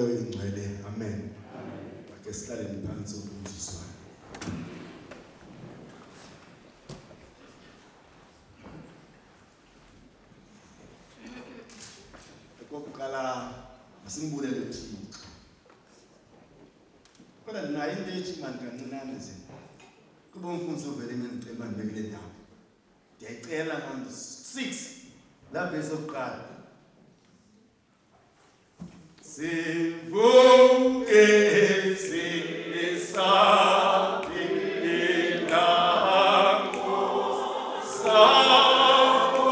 moya oyingcwele. Amen. Ake sihlale phansi ukuziswa. Okokuqala asimbulele uThixo. Kodwa nayo into ethi manje kancinane nje. Kuba umfundisi uVellem engicela manje bekule ndawo. Ndiyayicela manje 6 lapha esokuqala. Sivuke sisabi indawo sakho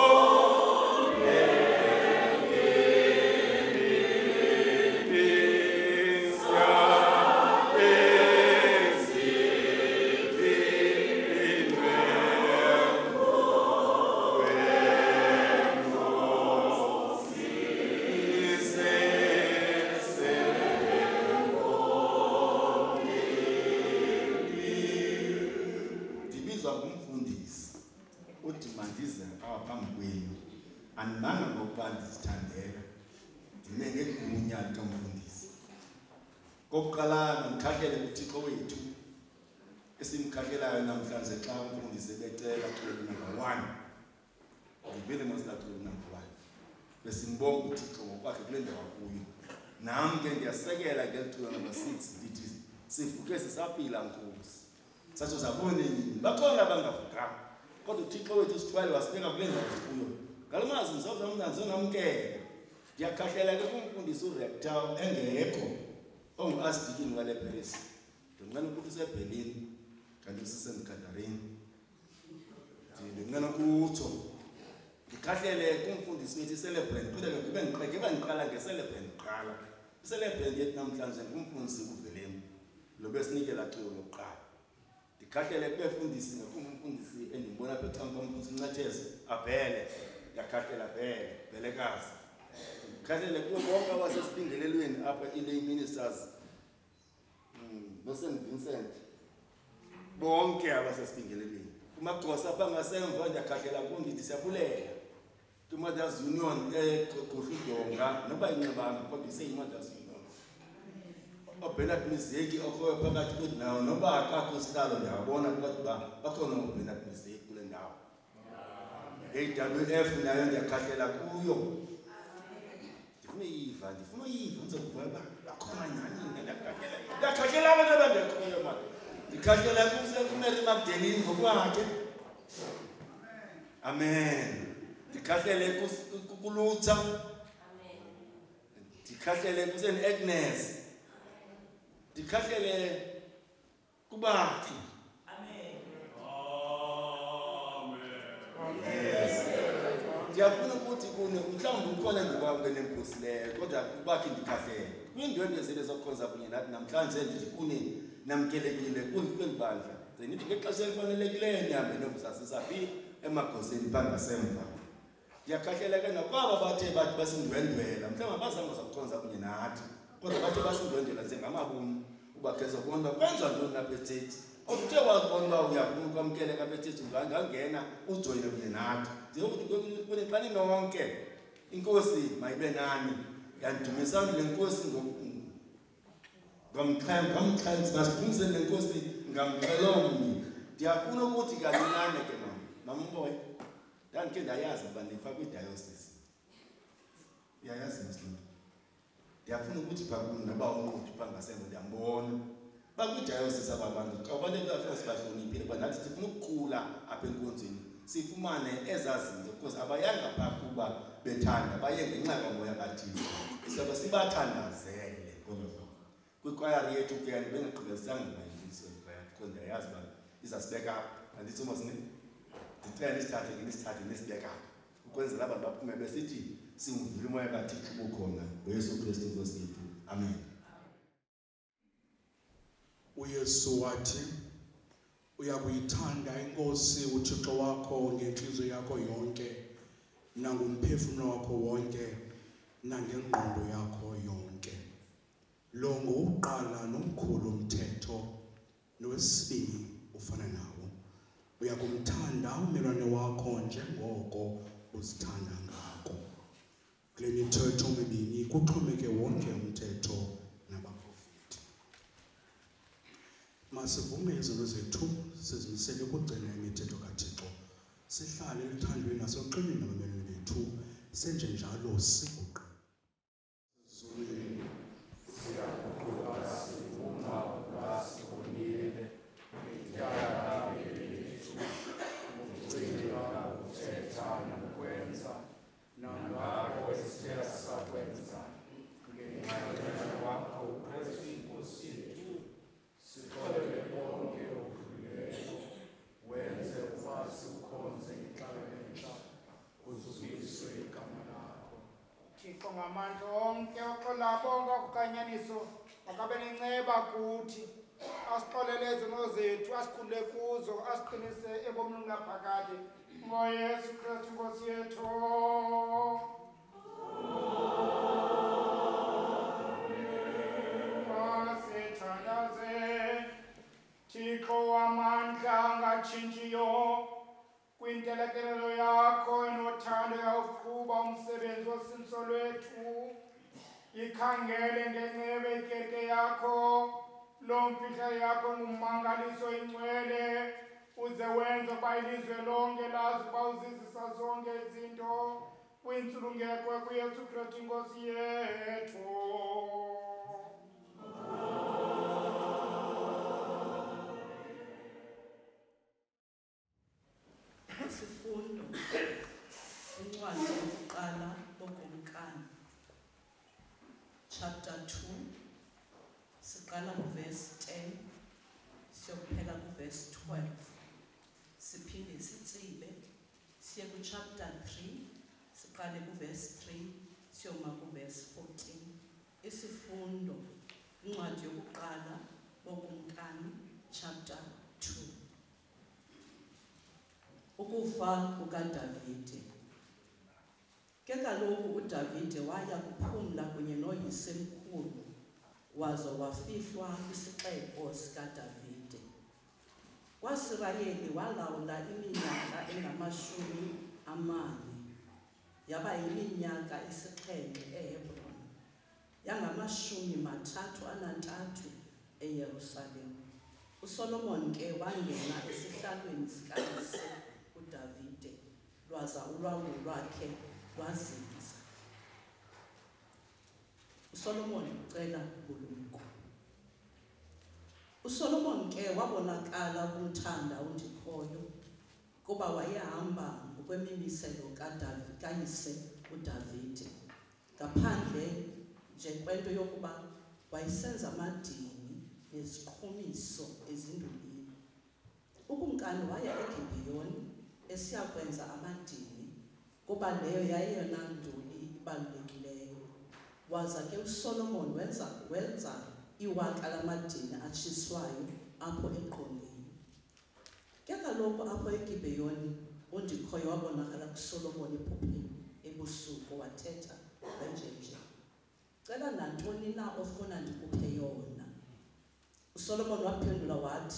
andibanga ngokuba ndizithandela ndime ngegunya likamfundisi. Kokuqala ndimkhahlele kuThixo wethu esimkhahlelayo namhlanje xa umfundisi ebecela kulo number 1 ndivele masilakulo number 1 besimbonga uThixo ngokwakhe kule ndawo kuyo. Nam ke ndiyasekela ngeliculo number 6 ndithi sivuke sisaphila Nkosi. Sathi uzabona nini bakhona abangavukanga kodwa uThixo wethu sithwele wasibeka kule ndawo kuyo. Ngalomazi ngizawuzamnanzi onamkela. Ndiyakhahlela ke kumfundisi uRector engekho ongu-Asdikini wale Paris. Ndimncane ukuthi useBerlin kanti useseMkhatharini. Ndimncane ukuthi ngikhahlele kumfundisi wethu celebrate kodwa ke kube ngiqala nge-celebrate qala. I-celebrate yethu namhlanje kumfundisi uVellem lo besinikela culo lokuqala. Ndikhahlele kube fundisi ngakumfundisi endimbona apha ecampa umfundisi uNcatheze abhele. Yakhathela belekazi. Khathele kuwo bonke abasesibingelelweni apha ilay ministers. St Vincent. Bonke abasesibingelelweni. Kumagosa apha ngasemva ndiyakhathela kundithi siyabulela. Mothers Union eGohudonga noba inxebanga kodwa iseyi-Mothers Union. OBernard Mizeki okhoyo phakathi kwethu nawo noba akakho sihlalo ndiyabona kodwa bakhona uBernard Mizeki kule ndawo. AWF nayo ndiyakhahlela kuyo. Ndifuna uyiva ngizokuba bakhona nyani ndiyakhahlela abantu abangekhoyo manje. Ndikhahlela kuMary Magdalene ngokwakhe. Amen. Ndikhahlele kuLutha. Amen. Ndikhahlele kuSent Agnes. Ndikhahlele kubakhi. Ndiyafuna ukuthi mhlawumbe ukhona ngibambe nenkosi leyo kodwa kubakhe ndikhahlele. Kwiindwendwe zethu zokukhonza kunye nathi namhlanje ndithi kuni namkelekile kwelibandla. Ze nithi ngexesha elifanelekileyo nihambe nobusasisaphi emagoseni bangasemva. Ndiyakhahlela ke nakwaba bathe bathi basindwendwela mhlawumbe bazange zakukhonza kunye nathi kodwa bathe basindwendwela njengamabumi ubakhezo bonke kwenza ntoni lapha ethethi. Okuthe wazibona uba uyafuna ukwamkeleka apha ethethi ungangena ujoyine kunye nathi. Ndiyokuthi xa ninonke inkosi mayibe nani. Yandidumisa le nkosi ngomxhenxe le nkosi ngamxhelomnye. Ndiyafuna ukuthi kancinane ke mama Mboyi ndandikhe ndayazi uba ndifa kwidiocese. Uyayazi msini. Ndiyafuna ukuthi phakuni naba umuntu phangasemva ndiyambona. Bakwidiocese aba bantu xa abantu bafika sibahloniphile kuba nathi sifuna ukuqula apha enkonzweni. Sifumane ezazinto because abayanga phaa kuba bethanda baye ngenxa kamoya kaThixo. Sizobe sibathandazele kodwa kwikwayari yethu ke bengaqhubekisanga ngayifundiswa ikwayari because ndiyayazi uba izasibeka andithi umasini ndicela isithathe nesibeka ukwenzela abantu baphume besithi singuvile umoya kaThixo ubukhona ngoYesu Kristu Nkosi yethu. Amen. uYesu wathi uyakuyithanda inkosi uThixo wakho ngenhliziyo yakho yonke nangomphefumulo wakho wonke nangengqondo yakho yonke. Lo ngowokuqala nomkhulu umthetho nowesibini ufana nawo. Uyakumthanda ummelwane wakho njengoko uzithanda ngako. Kule mithetho mibini kuxhomeke wonke umthetho Masivume izinto zethu sizimisele ukugcina imithetho kaThixo. Sihlale elithandweni naseluqineni nabameli bethu, senje njalo siguqe. Ngamandla onke oxola bonke ukukanyaniso makabe nenceba kuthi asixolele izono zethu asikhulule kuzo asiqinise ebomini ngaphakade ngoYesu Kristu Nkosi yethu. Masithandaze Thixo wamandla angatshintshiyo kwintelekelelo yakho enothando yawuqhuba umsebenzi wosindiso lwethu. Ikhangele ngencebe ikerke yakho lo mfihla yakho ngummangaliso ingcwele uze wenze ukuba ilizwe lonke lazi ukuba uzizisa zonke izinto kwintsulungeko kuYesu Kristu Nkosi yethu. Isifundo incwadi yokuqala bokumkani chapter 2 siqala verse 10 siyophela verse 12 siphinde sitsibe siye chapter 3 siqale verse 3 siyoma verse 14. Isifundo incwadi yokuqala bokumkani chapter 2. Ukufa kukaDavide. Ke kaloku uDavide waya kuphumla kunye noyisemkhulu waze wafihlwa kwisixeko sikaDavide. KwaSirayeli walawula iminyaka engama-40, yaba yiminyaka esixhenxe eHebron, yangama-33 eYerusalem. uSolomon ke wangena esihlalweni sikayise uDavide lwaza ulawulo lwakhe lwazinza. uSolomon ucela ubulumko. uSolomon ke wabonakala kumthanda undikhoyo kuba wayehamba ngokwemimiselo kayise uDavide, ngaphandle nje kwento yokuba wayesenza amadini neziqhumiso ezindulini. Ukumkani waya eGibhiyoni esiya kwenza amadini kuba leyo yayiyona nduli ibalulekileyo. Waza ke uSolomon wenza iwaka lamadini atshiswayo apho eqongeni. Ke kaloku apho eGibhiyoni undikhoyo wabonakala kuSolomon ephupheni ebusuku wathetha njenje, cela nantoni na ofuna ndikuphe yona. uSolomon waphendula wathi,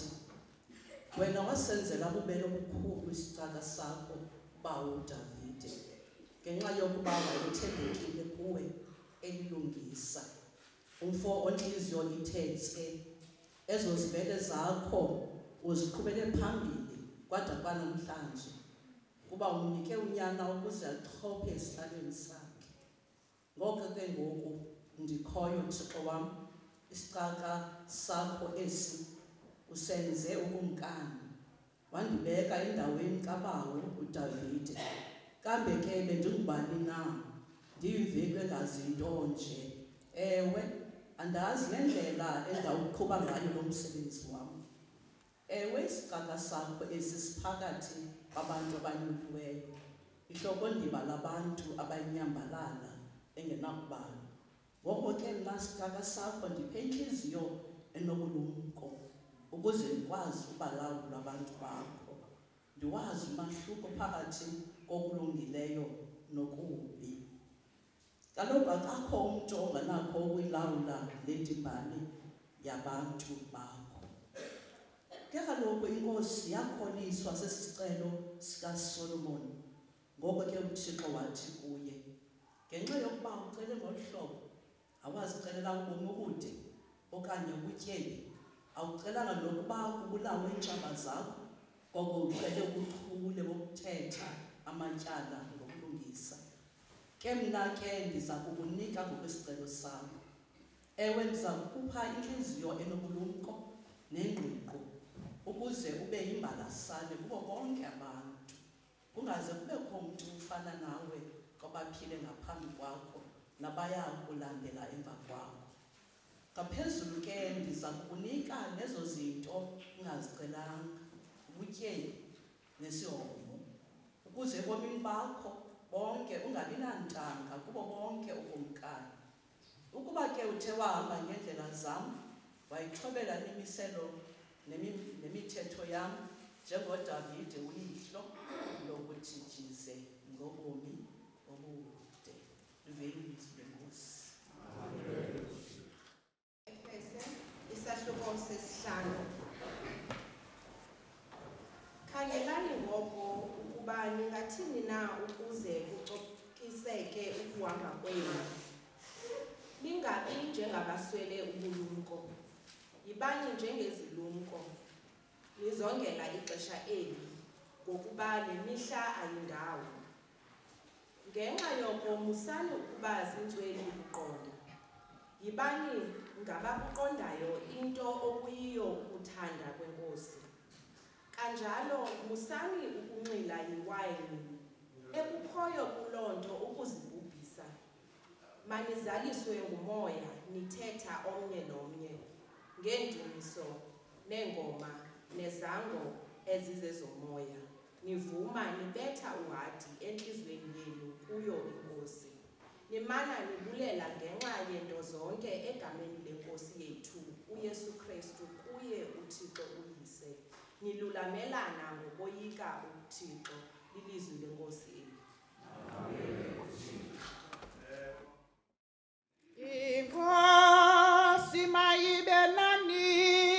wena wasenzela ububele obukhulu isicaka sakho bawo uDavide, ngenxa yokuba wayethembekile kuwe elilungisa. Umfo ontliziyo ithethe, ezo zibele zakho uziqhubele phambili kwada kwanamhlanje, kuba umnike unyana ukuze achophe esihlalweni sakhe. Ngoko ke ngoku ndikhoyo Thixo wam, isicaka sakho esi usenze ukumkani, wandibeka endaweni kabawo uDavide. Kambe ke bendingubani na, ndiyimveki engazinto nje? Ewe, andazi nendlela endawuqhuba ngayo lo msebenzi wam. Ewe, isicaka sakho esi siphakathi kwabantu abanyuliweyo, ihlokondiba labantu abanyambalala engenakubalwa. Ngoko ke mna sicaka sakho ndiphe intliziyo enobulumko, ukuze ndikwazi ubalawula abantu bakho, ndiwazi umahluko phakathi kokulungileyo nokubi. Kaloku akakho umntu ongenakho ukuyilawula le ndimbali yabantu bakho. Ke kaloku inkosi yakholiswa sesicelo sikaSolomon. Ngoko ke uThixo wathi kuye, ngenxa yokuba ucele ngolu hlobo, awazicelela ubomi obude okanye ubutyebi, awucelanga nokuba kubulawe iintshaba zakho, koko ucele ubuchule bokuthetha amatyala ngokulungisa. Ke mna ke ndiza kukunika ngokwesicelo sakho. Ewe, ndiza kukupha intliziyo enobulumko nengqiqo ukuze ube yimbalasane kubo bonke abantu, kungaze kubekho umntu ufana nawe kwabaphile ngaphambi kwakho nabaya kulandela emva kwakho. Ngaphezulu ke ndiza kukunika nezo zinto ungazicelanga, ubutyebi nesihomo, ukuze ebomini bakho bonke ungabi nantanga kubo bonke ukumkani. Ukuba ke uthe wahamba ngeendlela zam, wayithobela nemiselo nemithetho yam, njengoDavide uyihlo lokuthi jize ngobomi obude. Liveli ilizwi lenkosi. Isahluko sesihlanu. Khangelani ngoko ukuba ningathini na ukuze kucokiseke ukuhamba kwenu. Ningabi njengabaswele ubulumko, yibani njengezilumko, nizongela ixesha eli, ngokuba le mihla ayindawo. Ngenxa yoko musani ukuba zintsweli kuqonda, yibani ngabakuqondayo into okuyiyo ukuthanda kwenkosi. Kanjalo musani ukunxila yiwayini, ekukhoyo kuloo nto ukuzibhubhisa. Manizaliswe ngumoya, nithetha omnye nomnye, ngendumiso, neengoma, nezango ezizezomoya. Nivuma, nibetha uhadi entliziyweni yenu kuyo inkosi. Nimana nibulela ngenxa yento zonke egameni lenkosi yethu, uYesu Kristu, kuye uThixo uyise. Nilulamelana ngokoyika uThixo, ilizwi lenkosi yethu. Inkosi mayibe nani.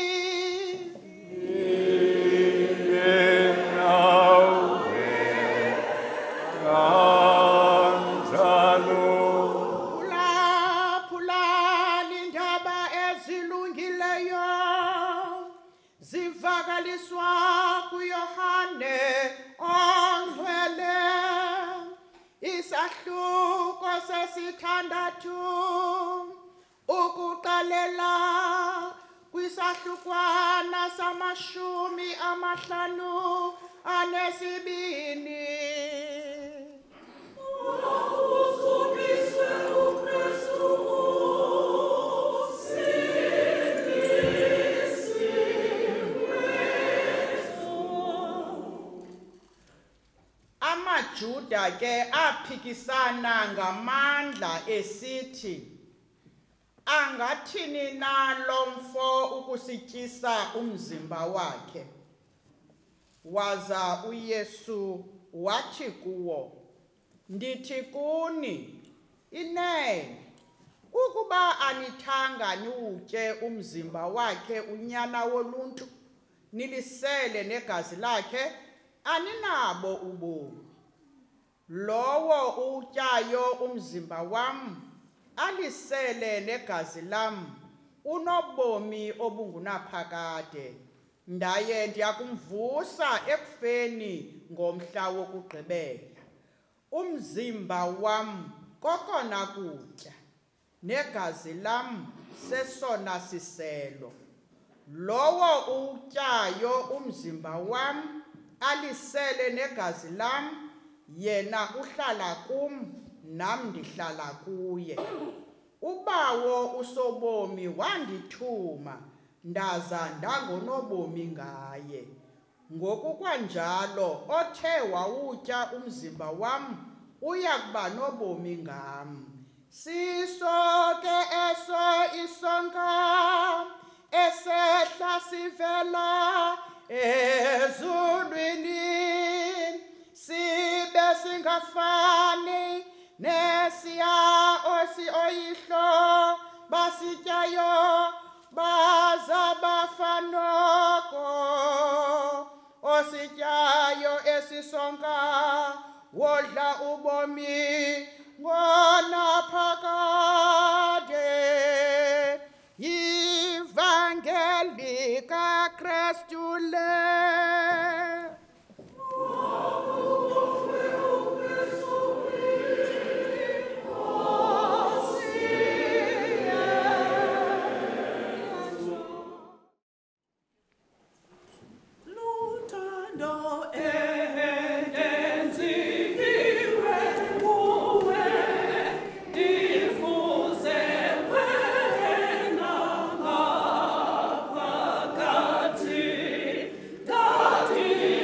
Phulaphulani indaba ezilungileyo zivakaliswa kuYohane ongcwele. Isahluko sesithandathu, ukuqalela kwisahlukwana sama52. AmaJuda ke aphikisana ngamandla esithi, angathini na lo mfo ukusityisa umzimba wakhe? Waza uYesu wathi kuwo, ndithi kuni, inene, ukuba anithanga niwutye umzimba wakhe unyana woluntu, nilisele negazi lakhe, aninabo ubomi. Lowo utyayo umzimba wam, alisele negazi lam, unobomi obungunaphakade. Ndaye ndiyakumvusa ekufeni ngomhla wokugqibela. Umzimba wam kokona kutya, negazi lam sesona siselo. Lowo utyayo umzimba wam, alisele negazi lam, yena uhlala kum, nam ndihlala kuye. Ubawo usobomi wandithuma, ndaza ndangonobomi ngaye. Ngoku kwanjalo othe wawutya umzimba wam, uya kuba nobomi ngam. Siso ke eso isonka, esehla sivela ezulwini, sibe singafani nesiya oyihlo basityayo, baza bafa noko. Osityayo esisonka, wodla ubomi ngonaphakade. Ivangeli likaKristu le. Daddy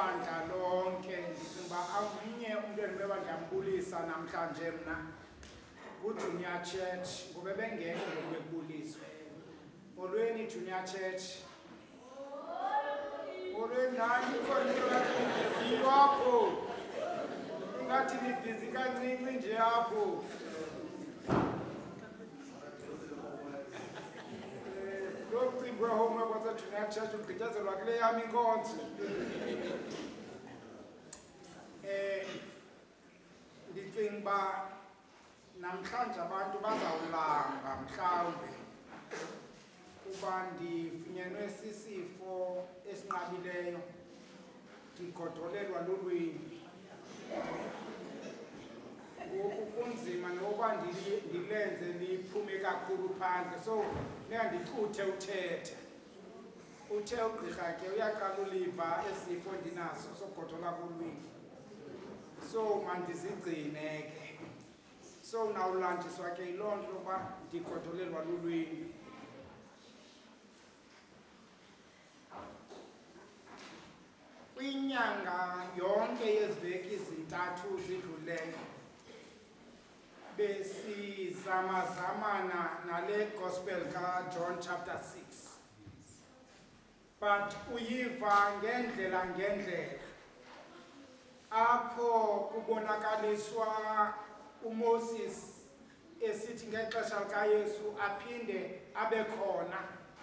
lebandla lonke ndicinga uba omnye umntu endinoba ndiyambulisa namhlanje mna nguJunior Church ngoba bengekho ngoku bekubuliswe. Molweni Junior Church. Molweni nani khona apho. Ingathi nibhizi kancinci nje apho. Lokugcibwe home kwase-Junior Church ugqityezelwa kule yam inkonzo. Ndicinga uba namhlanje abantu bazawulamba mhlawumbi kuba ndifunyenwe sisifo esinqabileyo, ndigodolelwa lulwimi. Ngoku kunzima nokuba ndilenze liphume kakhulu phandle, so funeka ndicuthe uthethe. Uthe ugqirha ke uyaqala uliva esifo ndinaso sokugodola kolwimi, so mandizigcine ke. So nawulandiswa ke yiloo nto yokuba ndigodolelwa lulwimi. Kwinyanga yonke yeziveki zintathu zidluleyo besizamazamana nale gospel kaJohn chapter 6, but uyiva ngendlela apho kubonakaliswa uMoses esithi ngexesha likaYesu aphinde abe khona.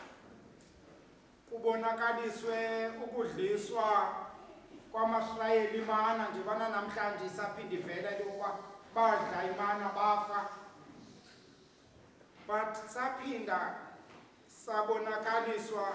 Kubonakaliswe ukudliswa kwamaSrayeli imana njebana namhlanje isaphinde ivela into yokuba badla imana bafa. But saphinda sabonakaliswa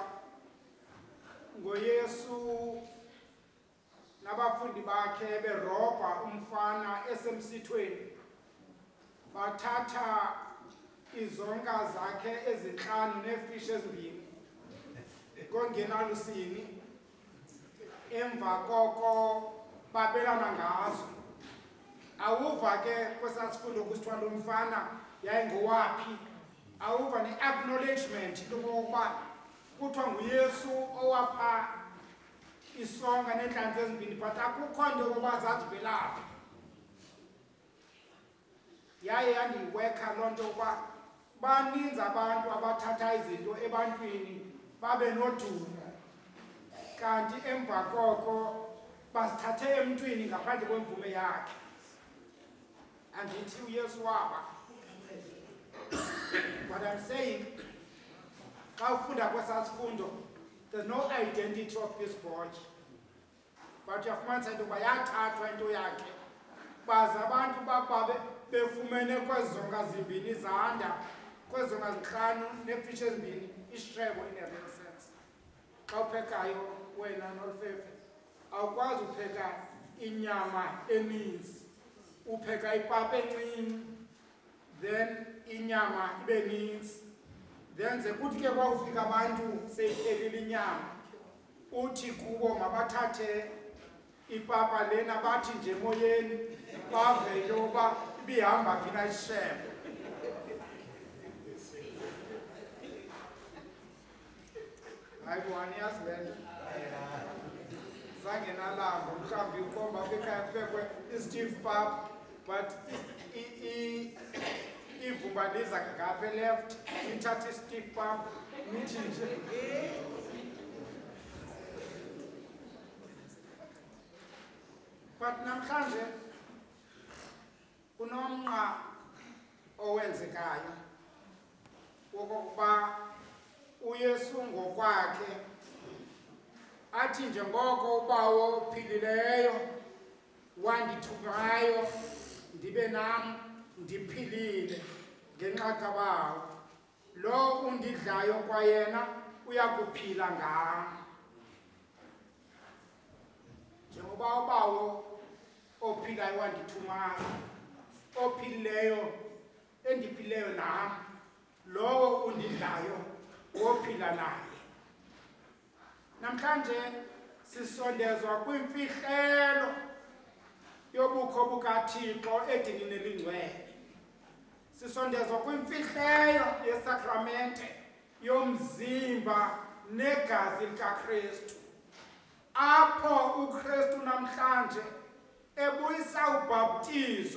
ngoYesu nabafundi bakhe berobha umfana esemsithweni, bathatha izonka zakhe ezinhlanu neefishi ezimbini kongenalusini, emva koko babelana ngazo. Awuva ke kwesasifundo kusithiwa lo mfana yayingowaphi. Awuva ne-acknowledgement into yokokuba kuthiwa nguYesu owapha isonka neentlanzi ezimbini, but akukho nto yokuba zazivelaphi. Yaye yandiwekha loo nto yokuba baninzi abantu abathatha izinto ebantwini babe nodumo, kanti emva koko bazithathe emntwini ngaphandle kwemvume yakhe. Andithi uYesu waba. What I'm saying, xa ufunda kwesasifundo, there's no identity of this boy, but uyafumanisa into yokuba yathathwa into yakhe, baze abantu bababe befumene kwezonka zimbini zanda, kwezonka zinhlanu neefishi ezimbini, isishebo in a real sense. Xa uphekayo wena nolufefe awukwazi upheka inyama eninzi, upheka ipapa encinci then inyama ibe ninzi. Then ze kuthi ke kwawufika abantu seyiphelile inyama, uthi kubo mabathathe ipapa lena bathi nje emoyeni bave into yokuba ibihamba phi na isishebo. Hayi bwana, yazi le nto zange nalambo mhlawumbi ukomba kwikhaya kuphekwe i-steve pap, but ivumba liza ngapha eleft, nithatha i-steve pap nithi nje. But namhlanje kunomnqa owenzekayo wokokuba uYesu ngokwakhe athi njengoko ubawo ophilileyo wandithumayo ndibe nam ndiphilile ngenxa kabawo, lo undidlayo kwayena uyakuphila ngam. Njengoba ubawo ophilayo wandithumayo, ophilileyo endiphilileyo nam, lowo undidlayo wophila naye. Namhlanje sisondezwa kwimfihlelo yobukho bukaThixo edinini elingcwele. Sisondezwa kwimfihlelo yesakramente yomzimba negazi likaKristu. apho uKristu namhlanje ebuyisa ubhaptizo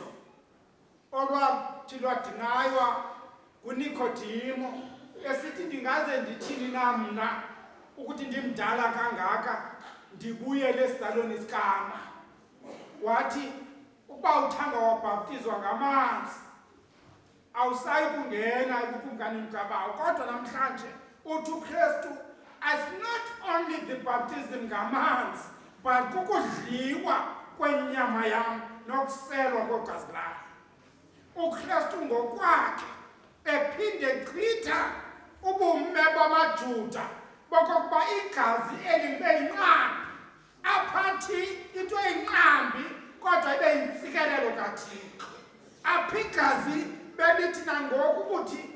olwathi lwadingaywa nguNikodimo esithi ndingaze ndithini na mna ukuthi ndimdala kangaka ndibuyele esidalweni sikama. Wathi ukuba uthanga wabhaptizwa ngamanzi awusayi kungena ebukumkanini kaBawo, kodwa namhlanje uthi uKristu as not only the baptism ngamanzi but kukudliwa kwenyama yam nokuselwa kwegazi lam. uKristu ngokwakhe ephinde echitha ubume bamaJuda bokokuba igazi eli libe yinqambi, aphathi into eyinqambi kodwa ibe yintsikelelo kaThixo. Apha igazi belithi nangoku ukuthi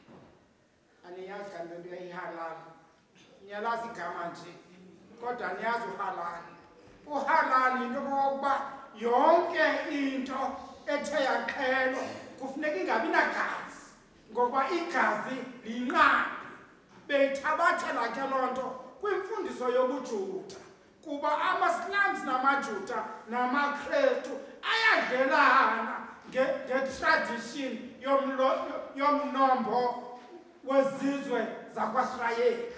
aniyazi kanti le nto yayihalali, niyalazi igama nje kodwa niyazi uhalali. Uhalali into kokuba yonke into ethe yaxhelwa kufuneka ingabi nagazi, ngokuba igazi liyinqambi. Beyithabathela ke loo nto kwimfundiso yobuJuda, kuba amaSilamsi namaJuda namaKrestu ayadlelana nge-tradition yomnombo wezizwe zakwaSrayeli.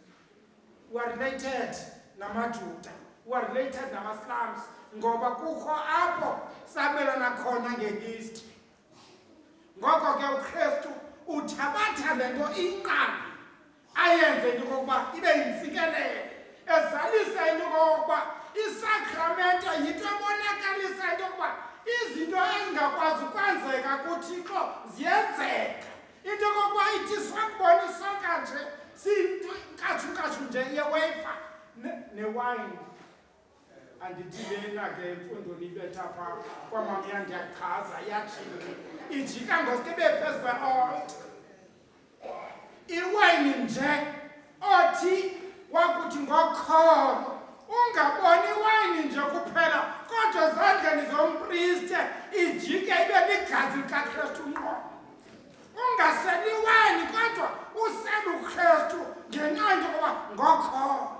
We are related namaJuda, we are related namaSilamsi, ngoba kukho apho sabelana khona ngehistory. Ngoko ke uKristu uthabatha le nto iyinqambi ayenze into kokuba ibe yintsikelelo, ezalisa into kokuba isakramente yinto ebonakalisa into yokuba izinto ezingakwazi ukwenzeka kuThixo ziyenzeka. Into yokuba ithi sakubona isonka nje siyinkatshu nje yewefa newayini. Andithi lena ke imfundo nibetha phaa kwamamiya ndiyachaza yajika ijika ngosuke bephezu kwe-altar. Iwayini nje othi wakuthi ngokholo ungaboni iwayini nje kuphela kodwa ezandleni zompriste ijike ibe ligazi likaKristu ngqo. Ungaseli iwayini kodwa usela uKristu ngenxa yokuba ngokholo.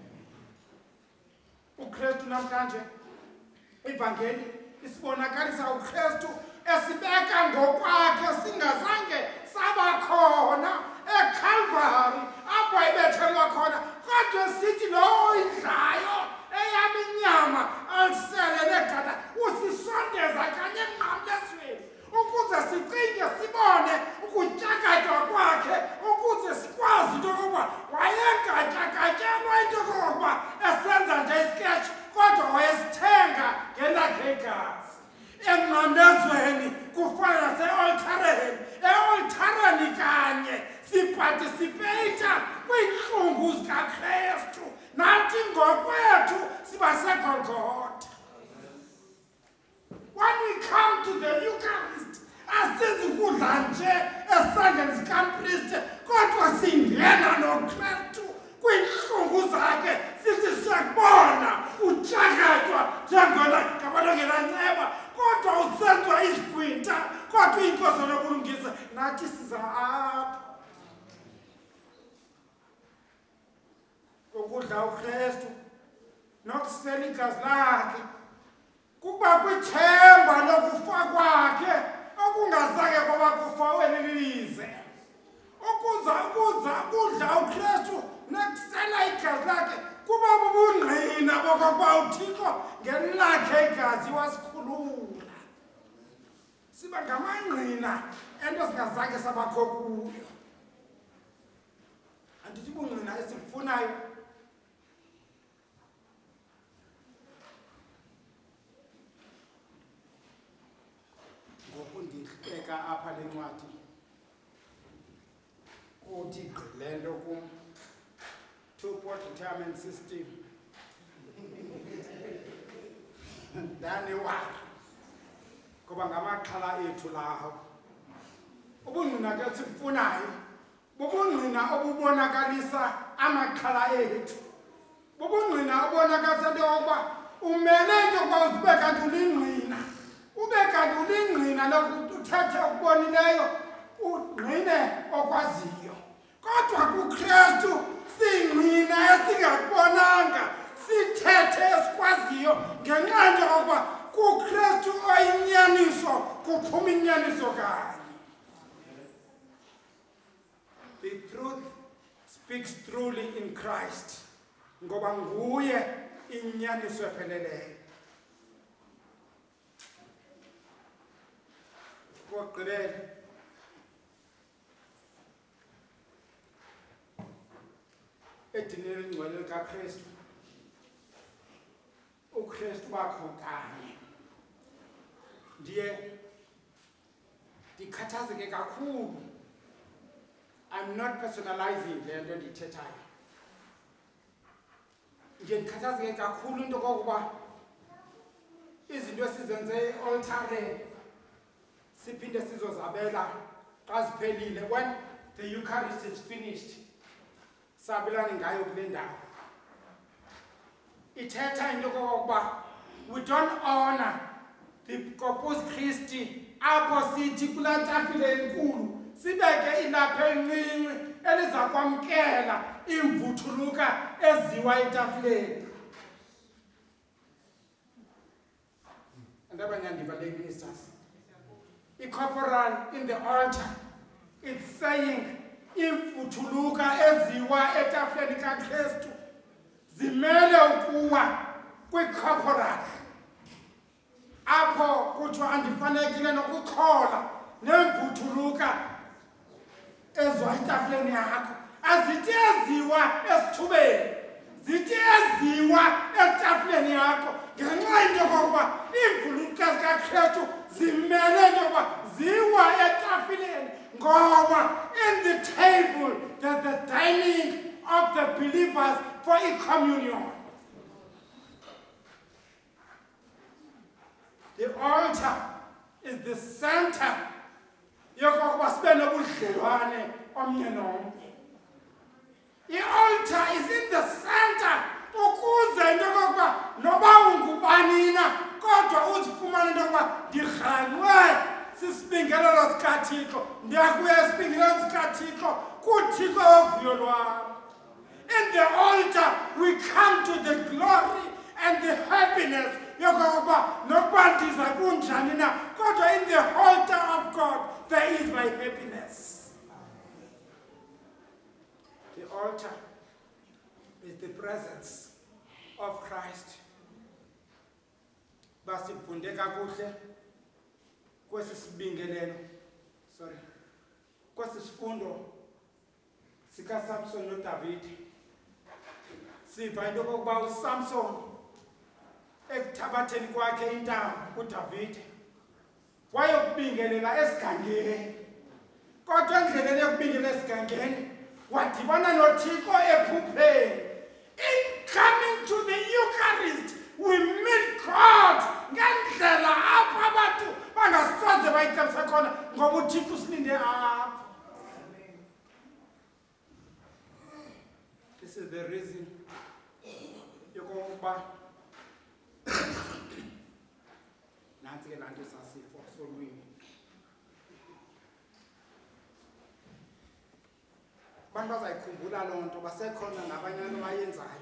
uKristu namhlanje ivangeli isibonakalisa uKristu esibeka ngokwakhe singazange sabakhona eCalvary apho ibethelwa khona, kodwa sithi lo idlayo eyami inyama alisele negada usisondeza kanye enqamlezweni ukuze sicinge sibone ukutyakatywa kwakhe, ukuze sikwazi into yokuba wayengatyakatyelwa into yokuba esenza nje isketch kodwa wayesithenga ngelakhe igazi. Enqamlezweni kufana nase-altareni, e-altareni kanye siparticipata kwiintlungu zikaKristu, nathi ngokwethu siba seGolgotha. When we come to the Eucharist, asizi kudla nje esandleni sikampriste kodwa singena noKristu kwiintlungu zakhe sithi siyakubona utyakatywa njengona ngabantu ngenanceba kodwa usenziwa izigwinta kodwa iinkosi nobulungisa, nathi siza apha ukudla uKristu nokusela igazi lakhe kuba kwithemba lokufa kwakhe okungazange kwaba kufa welilize. Ukuza kudla uKristu nokusela igazi lakhe kuba bubungqina bokokuba uThixo ngelakhe igazi wasikhulula. Siba ngamangqina ento singazange sabakho kuyo. Andithi ubungqina esibufunayo ngokundibeka apha le ncwadi kuthi gqile nto kum two-pot retirement system ndaniwari ngoba ngamaxhala ethu lawo. Ubungqina ke sibufunayo bubungqina obubonakalisa amaxhala ethu, bubungqina obonakalisa into yokuba umele into yokuba ube kanti ulingqina, ube kanti ulingqina lokuthethe okubonileyo ungqine okwaziyo. Kodwa kuKristu singqina esingakubonanga, sithethe esikwaziyo ngenxa nje yokuba kuKristu oyinyaniso kuphuma inyaniso kanye. The truth speaks truly in Christ. Ngoba nguye inyaniso epheleleyo. Kokugqibela edinini elingcwele likaKristu, uKristu wakho kanye. Ndiye ndikhathazeke kakhulu. I'm not personalizing le nto ndithethayo. Ndiye ndikhathazeke kakhulu into kokuba izinto esizenze e-altareni siphinde sizozabela xa ziphelile. When the Eucharist is finished, sabelane ngayo kule ndawo. Ithetha into kokuba we don't honor the Corpus Christi apho sithi kulaa tafile enkulu sibeke ilapha elincinci eliza kwamkela imvuthuluka eziwa etafileni. And abanyandiva lay ministers. I-corporal in the altar, it's saying imvuthuluka eziwa etafileni kaKristu zimele ukuwa kwi-corporal. Apho kuthiwa andifanekile nokuxhola nemvuthuluka eziwa etafileni yakho. Azithi eziwa esithubeni, zithi eziwa etafileni yakho ngenxa into yokokuba iimvuluka zikaKristu zimele into yokuba ziwa etafileni. Ngoba in the table there's the dining of the believers for communion. The altar is the center yokokuba sibe nobudlelwane omnye nomnye. The altar is in the center ukuze into yokokuba noba ungubani na kodwa uzifumane into yokuba ndirhanqwe sisibingelelo sikaThixo, ndiyakuya esibingelelo sikaThixo kuThixo wovuyo lwam. In the altar we come to the glory and the happiness yokokuba nokuba ndiza kunjani na kodwa in the altar of God there is my happiness. The altar is the presence of Christ. Basifunde kakuhle kwesi sibingelelo, kwesi sifundo sikaSamson noDavide. Siva into yokokuba uSamson ekuthabatheni kwakhe intambo uDavide wayokubingelela esigangeni. Kodwa endleleni yokubingelela esigangeni wadibana noThixo ephupheni. In coming to the Eucharist, we meet God ngendlela apho abantu bangasoze bayicebisa khona ngoba uThixo usilinde apho. This is the reason yokokuba nansi ke laa nto sasifo solwimi. Abantu bazayikhumbula loo nto, basekhona nabanye abayenzayo.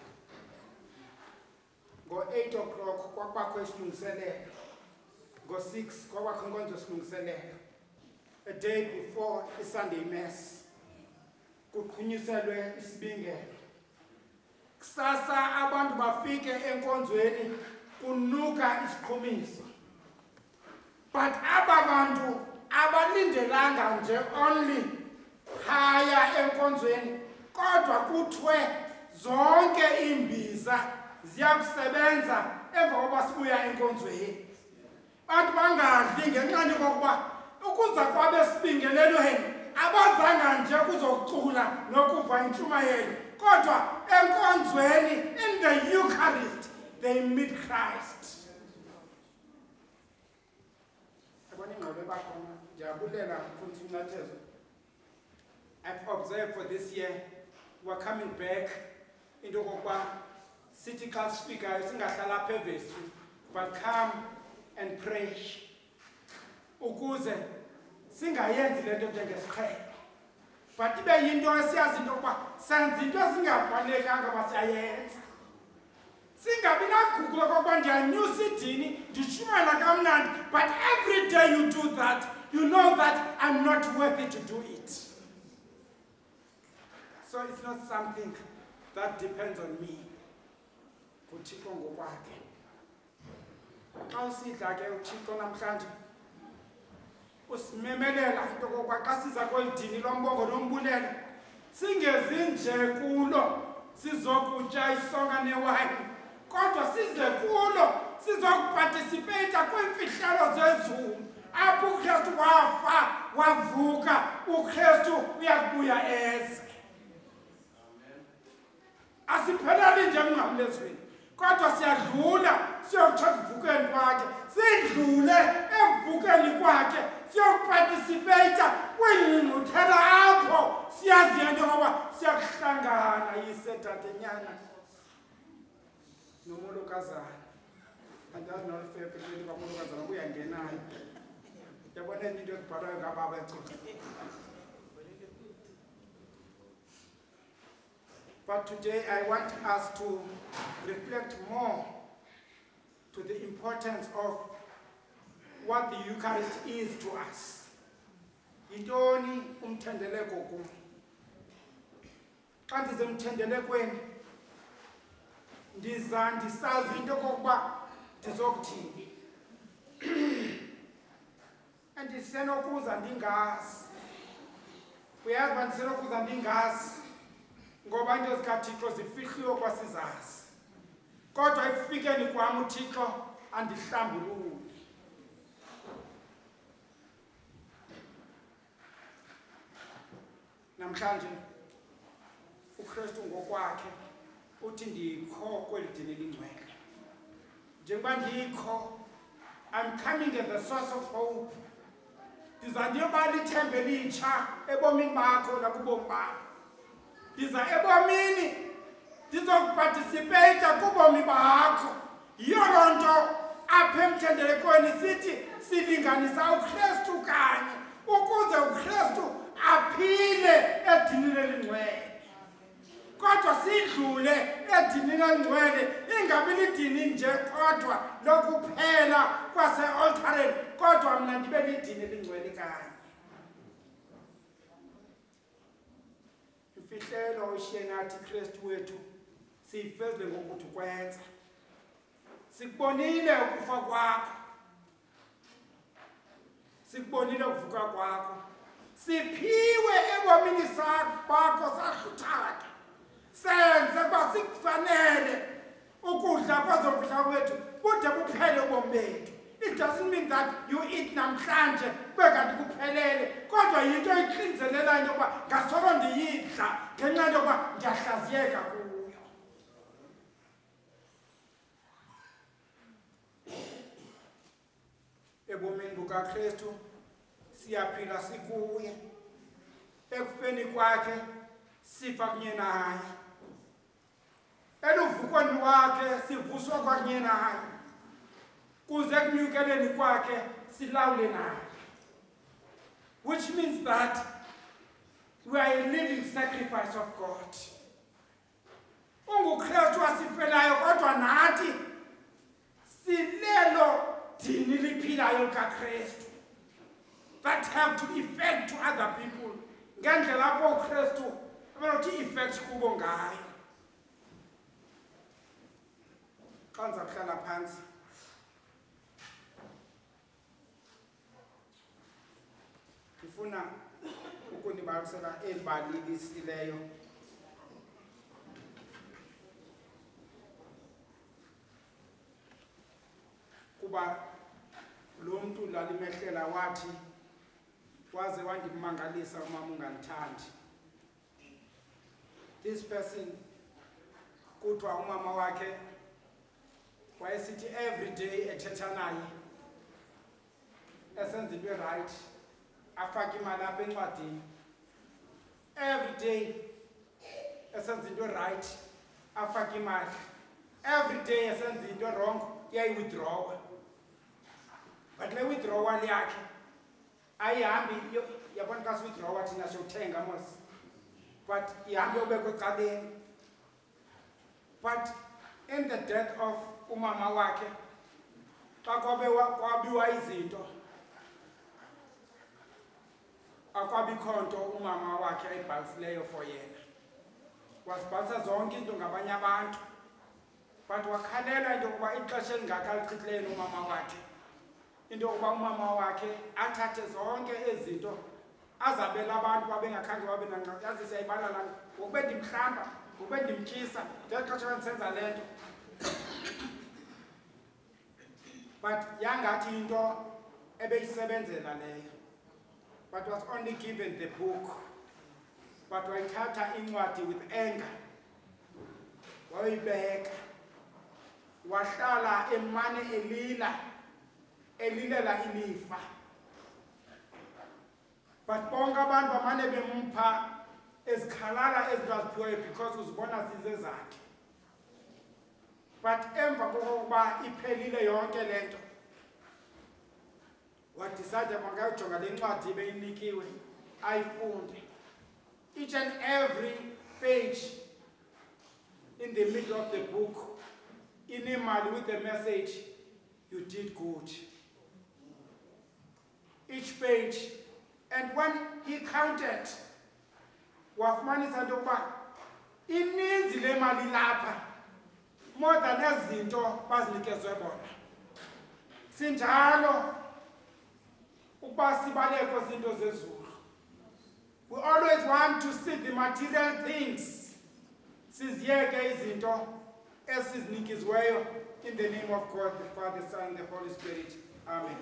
Ngo-8 o'clock kwakubakho isilungiselelo, ngo-6 kwakubakho inkonzo isilungiselelo. A day before i-Sunday Mass kuqhunyiselwe isibingelo. Kusasa abantu bafike enkonzweni kunuka isiqhumiso. But aba bantu abalindelanga nje only phaya enkonzweni, kodwa kuthiwe zonke iimbiza ziyakusebenza emva kokuba sibuya enkonzweni. Bantu bangadli ngenxa yokokuba ukuza kwabe sibingelelweni abazanga nje kuzokucula nokuva intshumayelo, kodwa enkonzweni in the Eucharist they meet Christ. I've observed for this year we're coming back into city class speaker singahlala phezulu, but come and pray ukuze singayenzi lento njengesiqhelo, but ibe yinto esiyazi into yokuba senza into esingafanelekanga basiyayenza. Singabi nagugulo kokuba ndiyanyusa idini ndishumayela kamnandi, but every day you do that, you know that I'm not worthy to do it. So it's not something that depends on me. Uthixo ngokwakhe. Xa usidla ke uthixo namhlanje usimemelela into kokuba xa siza kwelidini lombongo nombulelo singezi nje kulo sizokutya isonka newayini, kodwa size kulo sizokuparticipate kwiimfihlelo zezulu apho uKristu wafa wavuka, uKristu uyakubuya eze. Asipheleli nje emnqamlezweni, kodwa siyadlula siyokutsho ekuvukeni kwakhe, sidlule ekuvukeni kwakhe siyokuparticipate kwiingqungquthela apho siyaziyo into yokuba siyakuhlangana yisedadenyana nomolokazana. Andazi nolufefe leli kwamolokazana kuyangenayo. Yabona enye into ezibhalwayo ngababa ecuca. But today I want us to reflect more to the importance of what the Eucharist is to us. Yintoni umthendeleko kum? Xa ndize emthendelekweni ndiza ndisazi into kokuba ndizokuthini. Andisenokuza ndingazi. Uyazi uba ndisenokuza ndingazi ngoba into zikaThixo zifihliwe kwasizazi. Kodwa ekufikeni kwam uThixo andihlambulule. Namhlanje uKristu ngokwakhe uthi ndikho kweli dini elingcwele. Njengoba ndikho, I'm coming as the source of hope. Ndiza ndiyobala ithemba elitsha ebomini bakho nakubomi bakho. Ndiza ebomini ndizokuparticipate kubomi bakho. Yiyo loo nto apha emthendelekweni sithi silinganisa uKristu kanye ukuze uKristu aphile edinini elingcwele. Kodwa sidlule edinini elingcwele, ingabi lidini nje kodwa lokuphela kwase-altareni, kodwa mna ndibe lidini elingcwele kanye. Imfihlelo oshiye nathi Kristu wethu siyifezile ngokuthi ukwenza. Sikubonile ukufa kwakho, sikubonile ukuvuka kwakho, siphiwe ebomini bakho sahluthaka, senze kuba sikufanele ukudla kwezomfihla wethu bude buphele ubomi bethu. It doesn't mean that you eat namhlanje kube kanti kuphelele, kodwa yinto exinzelelayo into yokuba ngasolo ndiyidla ngenxa yento yokuba ndiyahlaziyeka kuyo. Ebomini bukaKristu siyaphila sikuye, ekufeni kwakhe sifa kunye naye, eluvukweni wakhe sivuswa kwakunye naye, kuze ekunyukeleni kwakhe silawule naye. Which means that we are a living sacrifice of God. UnguKristu asifelayo kodwa nathi silelo dini liphilayo likaKristu that have to effect to other people ngendlela apho uKristu abenothi effect kubo ngayo. Xa ndiza kuhlala phantsi ndifuna ukunibalisela eli bali lisileyo kuba lo mntu lalimehlela wathi waze wandimangalisa umama ungandithandi. This person kuthiwa umama wakhe wayesithi every day ethetha naye esenza into right afake imali apha encwadini. Every day esenza into right afake imali. Every day esenza into wrong iyayiwithdrawa. But le withdrawal yakhe ayihambi yabona xa siwithdrawa thina siyothenga mos, but ihambe yobekwa ecaleni. But in the death of umama wakhe, xa kwabiwa izinto, akwabikho nto umama wakhe ayibhalisileyo for yena. Wasibhalisa zonke into ngabanye abantu, but wakhalela into yokuba ixesha elingaka alichithileyo umama wakhe, into yokuba umama wakhe athathe zonke ezinto azabela abantu babengakhange babe nangxaki, yazi siyayibala ngokube ndimhlamba, ngokube ndimtyisa, ngeli xesha bendisenza le nto. But yangathi into ebeyisebenzela leyo, but was only given the book, but wayithatha incwadi with anger, wayibeka, wahlala emane elilela ilifa. But bonke abantu bamane bempha ezikhalala ezingaziphiweyo because uzibona zizezakhe. But emva kokuba iphelile yonke le nto, wadecide makayojonga le ncwadi ebeyinikiwe ayifunde. Each and every page in the middle of the book, inemali with the message, you did good. Each page. And when he counted, wafumanisa into yokuba ininzi le mali lapha, more than ezinto bazinikezwe bona. Sinjalo ukuba sibaleko zinto zezulu. We always want to see the material things. Siziyeke izinto esizinikiziweyo in the name of God, the Father, the Son, and the Holy Spirit. Amen.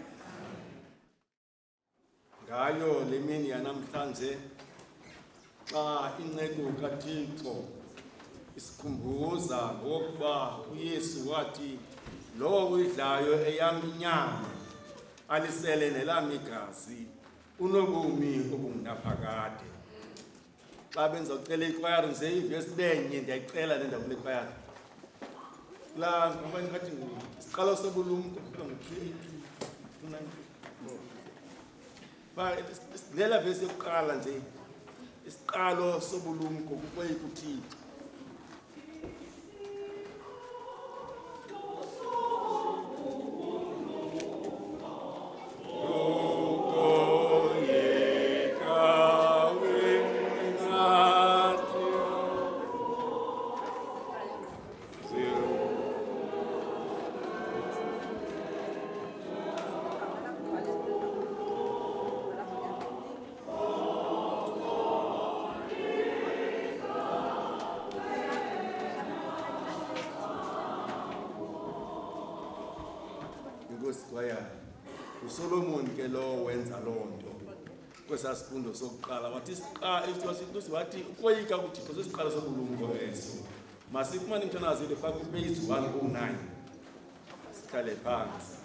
Ngayo le mini yanamhlanje xa inceko kaThixo isikhumbuza ngokuba uYesu wathi lo udlayo eyam inyama alisele nelami igazi unobomi obungaphakade. Xa benza ucela ikwayari nje ivesi lenye ndiyayicela le ndawo kule kwayari. La ngabanye ngathi isiqalo sobulumko ngo-3 ba isindela vesi yokuqala nje isiqalo sobulumko kuThixo. uSolomon ke lo wenza lonto kwesasifundo sokuqala wathi ukoyika kuThixo sesiqala sobulumko eso. Masifumane umntanazi le phambi page 109 sikhale phansi.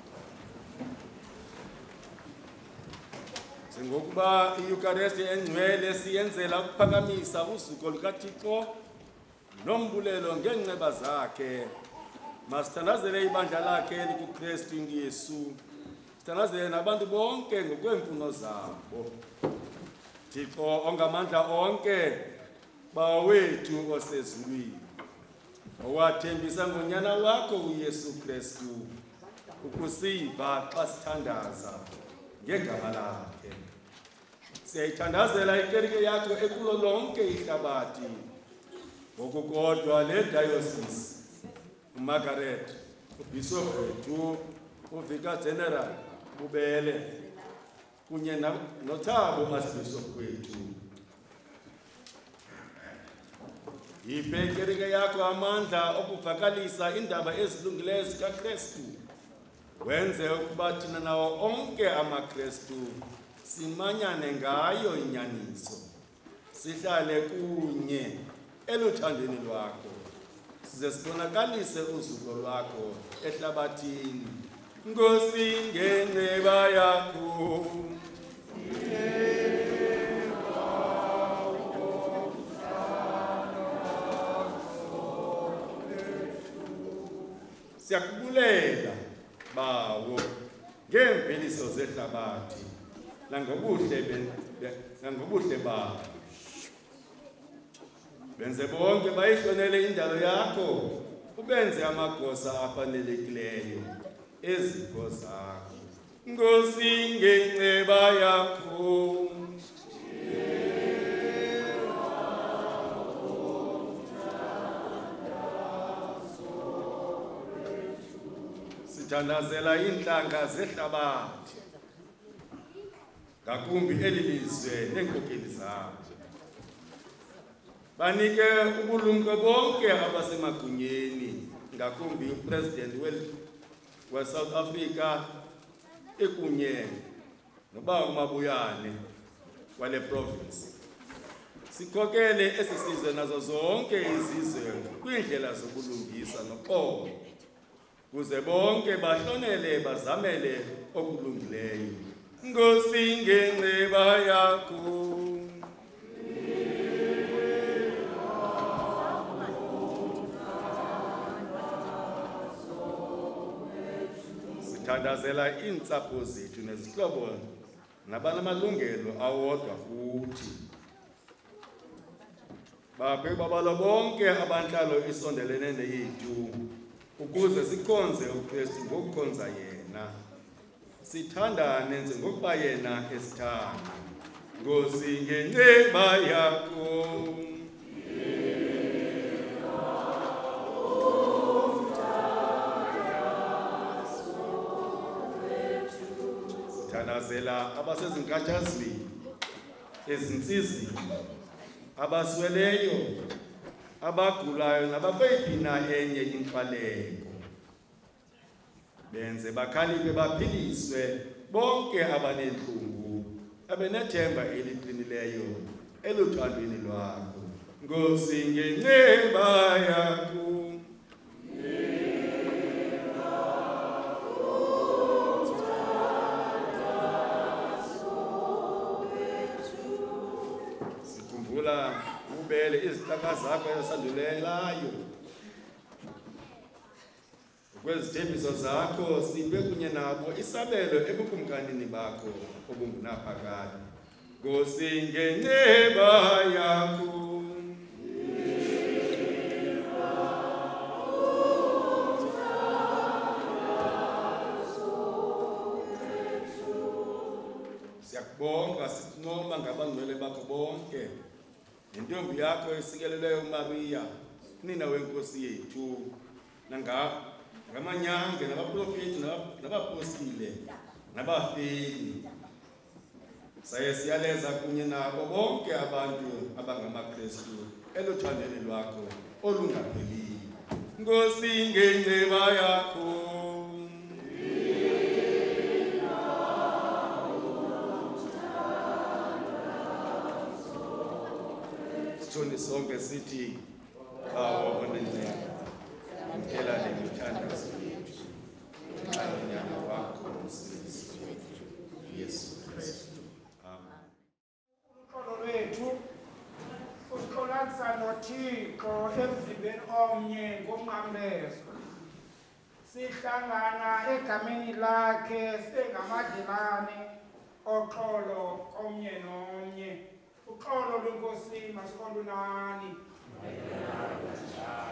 Sengokuba iEucharist engcwele siyenzela ukuphakamisa usuku lukaThixo nombulelo ngenceba zakhe. Masithandazele ibandla lakhe likuKristu Yesu. Sithandazele nabantu bonke ngokweemfuno zabo. Thixo ongamandla onke, bawethu osezulwini, owathembisa ngonyana wakho uYesu Kristu ukusiva xa sithandaza ngegama lakhe. Siyayithandazela ikerike yakho ekulo lonke ihlabathi, ngokukodwa le diocese, uMargaret, uBishop wethu, uVicar General Ubele, kunye noThabo Archbishop wethu. Yiphe ikerike yakho amandla okuvakalisa indaba ezilungileyo zikaKristu. Wenze ukuba thina nawo onke amaKristu simanyane ngayo inyaniso, sihlale kunye eluthandweni lwakho, size sibonakalise uzuko lwakho ehlabathini. Nkosi ngenxeba yakho siyakubulela bawo ngeemveliso zehlabathi nangobuhle bakho. Benze bonke bayihlonele indalo yakho ubenze amagosa afanelekileyo ezipho zakho. Nkosi ngenceba yakho. Sithandazela iintlanga zehlabathi, ngakumbi eli lizwe neenkokeli zalo. Banike ubulumko bonke abasemagunyeni, ngakumbi uPresident we-South Africa ekunye noba uMabuyane wale province. Sikhokele esi sizwe nazo zonke izizwe kwiindlela zokulungisa noxolo, kuze bonke bahlonele bazamele okulungileyo. Nkosi ngenceba yakho. Sithandazela iintsapho zethu nezihlobo nabanamalungelo awodwa futhi. Baphe babalo bonke abantlalo isondelene neyethu, ukuze sikhonze uKristu ngokukhonza yena. Sithandane njengokuba yena esithanda. Nkosi ngenceba yakho. Sithandazela abasezinkatshazweni, ezinsizini, abasweleyo, abagulayo nabakweyiphi enye inkxwaleko. Benze bakhaliphe baphiliswe bonke abanentlungu, abenethemba eliqinileyo eluthandweni lwakho. Nkosi ngenceba yakho. Sikhumbula ubele izixaka zakho esandulelayo. Kwezithembiso zakho sibe kunye nabo isabelo ebukumkanini bakho obungunaphakade. Nkosi ngenceba yakho. Siyakubonga sincoma ngabangcwele bakho bonke, nentombi yakho esikeleleyo uMaria, nina wenkosi yethu, ngamanyange nabaprofeti nabapostile nabafeli. Saye siyaleza kunye nabo bonke abantu abangamaKristu eluthandweni lwakho olungapheliyo. Nkosi ngenceba yakho. Sithoni sonke sithi bawo onenene. Ngela ngithandaza yethu. Nxanyana wakho umsindisi wethu Yesu Kristu. Amen. Uxolo lwethu usixolanisa noThixo emzimbeni omnye ngomnqamlezo. Sihlangana egameni lakhe singamadlelane oxolo komnye nomnye. Uxolo lwenkosi masikolunani.